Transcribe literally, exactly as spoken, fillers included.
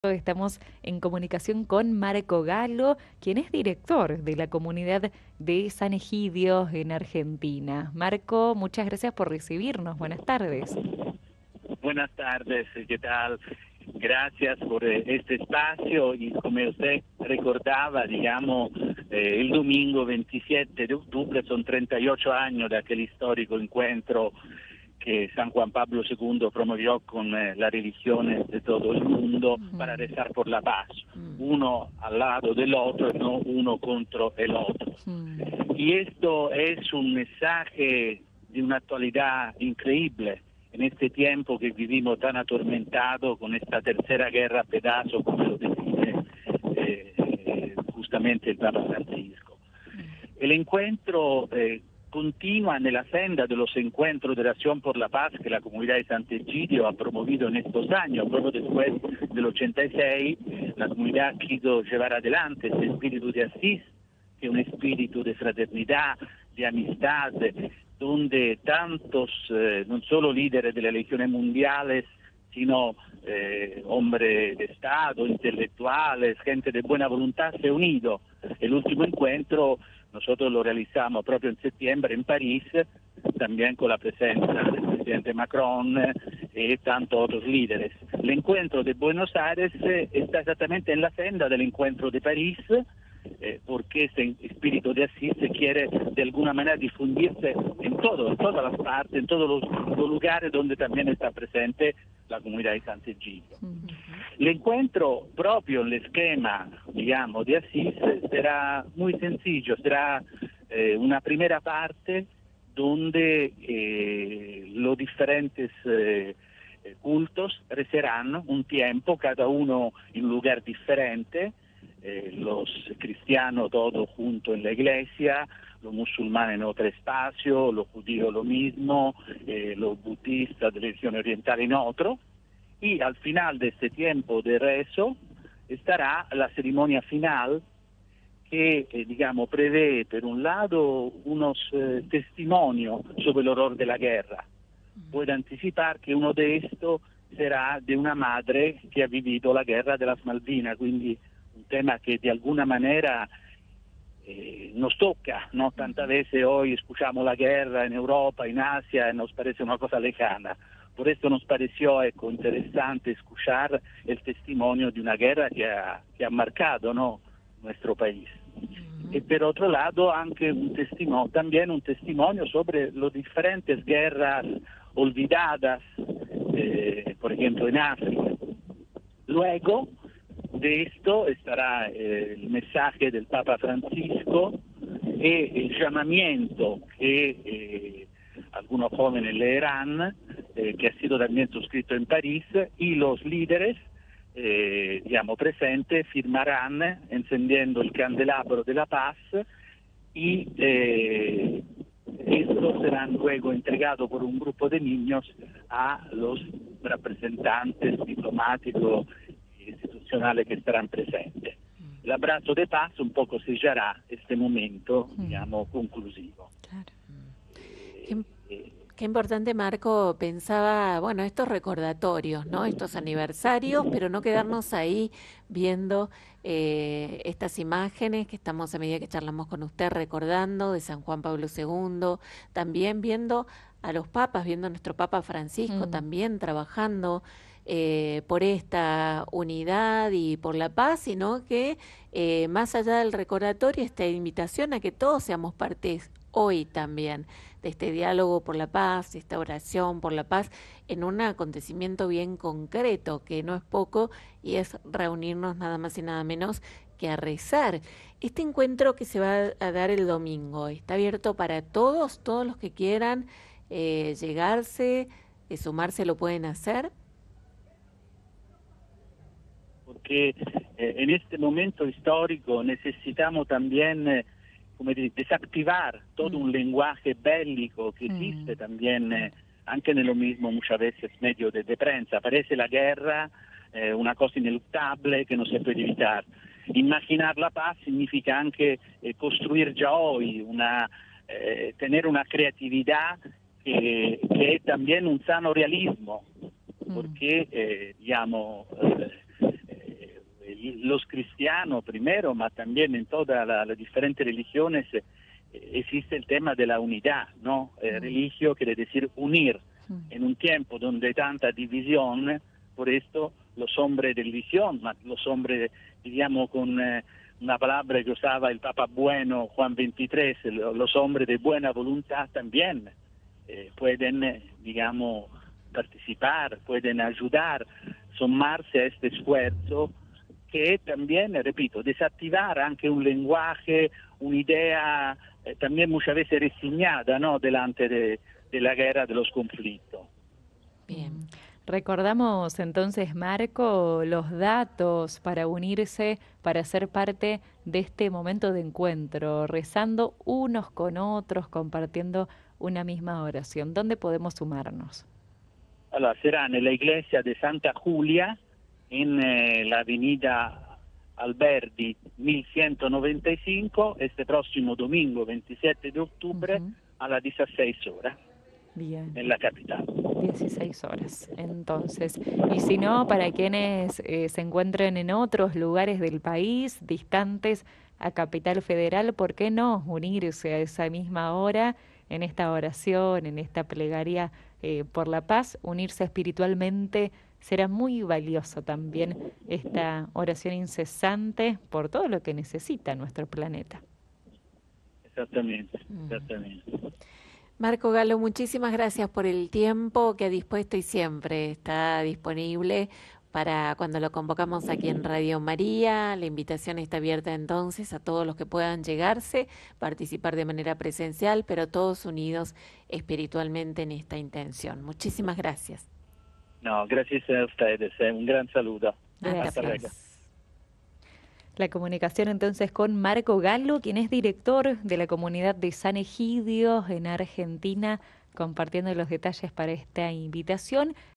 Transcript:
Estamos en comunicación con Marco Galo, quien es director de la comunidad de San Egidio en Argentina. Marco, muchas gracias por recibirnos. Buenas tardes. Buenas tardes, ¿qué tal? Gracias por eh, este espacio y como usted recordaba, digamos, eh, el domingo veintisiete de octubre son treinta y ocho años de aquel histórico encuentro que San Juan Pablo segundo promovió con eh, las religiones de todo el mundo para rezar por la paz, uno al lado del otro y no uno contra el otro. Y esto es un mensaje de una actualidad increíble en este tiempo que vivimos tan atormentado con esta tercera guerra a pedazo, como lo define eh, eh, justamente el Papa Francisco. El encuentro eh, continua nella senda de los encuentros de Acción por la Paz que la comunidad de Sant'Egidio ha promovido en estos años. Proprio después del ochenta y seis, la comunidad quiso llevar adelante este espíritu de Asís, que es un espíritu de fraternidad, de amistad, donde tantos, eh, no solo líderes de las religiones mundiales, sino eh, hombres de Estado, intelectuales, gente de buena voluntad se unido. El último encuentro nosotros lo realizamos proprio en septiembre en París, también con la presencia del presidente Macron y tantos otros líderes. El encuentro de Buenos Aires está exactamente en la senda del encuentro de París, eh, porque ese espíritu de Asís se quiere de alguna manera difundirse en todo, en todas las partes, en todos los, los lugares donde también está presente la comunidad de Sant'Egidio. Uh-huh. El encuentro propio en el esquema, digamos, de Asís será muy sencillo, será eh, una primera parte donde eh, los diferentes eh, cultos rezarán un tiempo, cada uno en un lugar diferente, eh, los cristianos todos juntos en la iglesia, los musulmanes en otro espacio, los judíos lo mismo, eh, los budistas de religión oriental en otro, y al final de este tiempo de rezo estará la ceremonia final que, eh, digamos, prevé por un lado unos eh, testimonios sobre el horror de la guerra. Puedo anticipar que uno de estos será de una madre que ha vivido la guerra de las Malvinas, quindi un tema que de alguna manera eh, nos toca, ¿no? Tantas veces hoy escuchamos la guerra en Europa, en Asia, y nos parece una cosa lejana. Por esto nos pareció ecco, interesante escuchar el testimonio de una guerra que ha, que ha marcado, ¿no?, nuestro país. Uh-huh. Y por otro lado, anche un testimonio, también un testimonio sobre las diferentes guerras olvidadas, eh, por ejemplo en África. Luego de esto estará eh, el mensaje del Papa Francisco y el llamamiento que eh, algunos jóvenes leerán, eh, que ha sido también suscrito en París, y los líderes eh, digamos, presentes firmarán encendiendo el candelabro de la paz y eh, estos serán luego entregados por un grupo de niños a los representantes diplomáticos e institucionales que estarán presentes. El abrazo de paz un poco sellará este momento, digamos, conclusivo. Claro. Qué, qué importante, Marco. Pensaba, bueno, estos recordatorios, ¿no? Estos aniversarios, pero no quedarnos ahí viendo eh, estas imágenes que estamos a medida que charlamos con usted recordando de San Juan Pablo segundo, también viendo a los papas, viendo a nuestro Papa Francisco mm. también trabajando Eh, por esta unidad y por la paz, sino que eh, más allá del recordatorio, esta invitación a que todos seamos partes hoy también de este diálogo por la paz, de esta oración por la paz, en un acontecimiento bien concreto, que no es poco, y es reunirnos nada más y nada menos que a rezar. Este encuentro que se va a dar el domingo, ¿está abierto para todos? Todos los que quieran eh, llegarse, eh, sumarse, lo pueden hacer. Porque eh, en este momento histórico necesitamos también eh, come dire, desactivar todo mm. un lenguaje bélico que existe mm. también eh, anche nello mismo muchas veces medio de, de prensa. Parece la guerra eh, una cosa ineluctable que no se puede evitar. Imaginar la paz significa anche eh, construir ya hoy, una, eh, tener una creatividad que, que es también un sano realismo, mm. porque eh, digamos... Eh, los cristianos primero, pero también en todas la, las diferentes religiones eh, existe el tema de la unidad, ¿no? Eh, religio quiere decir unir. En un tiempo donde hay tanta división, por esto los hombres de división, ma los hombres, digamos, con eh, una palabra que usaba el Papa Bueno, Juan veintitrés, los hombres de buena voluntad también eh, pueden, eh, digamos, participar, pueden ayudar, sumarse a este esfuerzo que también, repito, desactivar anche un lenguaje, un'idea eh, también muchas veces resignada, ¿no?, delante de, de la guerra, de los conflictos. Bien. Recordamos entonces, Marco, los datos para unirse, para ser parte de este momento de encuentro, rezando unos con otros, compartiendo una misma oración. ¿Dónde podemos sumarnos? Allora, será nella iglesia de Santa Julia, en eh, la avenida Alberdi mil ciento noventa y cinco, este próximo domingo veintisiete de octubre, uh-huh, a las dieciséis horas. Bien. En la capital. dieciséis horas, entonces. Y si no, para quienes eh, se encuentren en otros lugares del país, distantes a Capital Federal, ¿por qué no unirse a esa misma hora en esta oración, en esta plegaria eh, por la paz? Unirse espiritualmente será muy valioso también, esta oración incesante por todo lo que necesita nuestro planeta. Exactamente, exactamente. Marco Gallo, muchísimas gracias por el tiempo que ha dispuesto y siempre está disponible para cuando lo convocamos aquí en Radio María. La invitación está abierta entonces a todos los que puedan llegarse, participar de manera presencial, pero todos unidos espiritualmente en esta intención. Muchísimas gracias. No, gracias a ustedes. Un gran saludo. Gracias. Hasta luego. La comunicación entonces con Marco Gallo, quien es director de la comunidad de San Egidio en Argentina, compartiendo los detalles para esta invitación.